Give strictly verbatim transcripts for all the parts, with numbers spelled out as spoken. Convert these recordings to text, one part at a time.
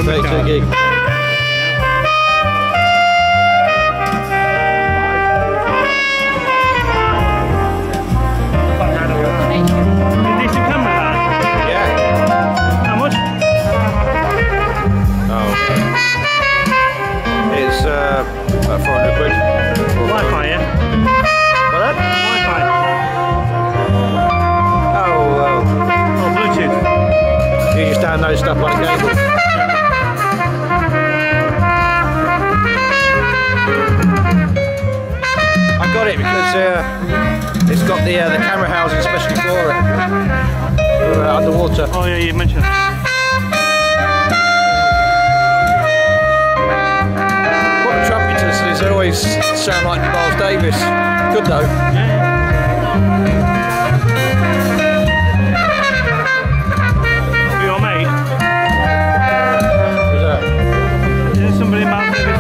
thirty-two gig. Decent camera, that? Yeah. How much? Oh. It's uh, about four hundred quid. Wi-Fi, yeah? What that? Wi-Fi. Oh, well, Oh, Bluetooth. you just download stuff on a cable. I got it because uh, it's got the uh, the camera housing especially for it. For, uh, underwater. Oh yeah, you mentioned that. What the trumpeters is they always sound like Miles Davis. Good though. Your mate? Who's that? Is there somebody in Mount Davis?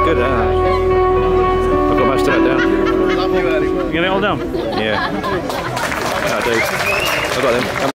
good, huh? I've got most of that down. You get it all down? Yeah. I do. I've got them.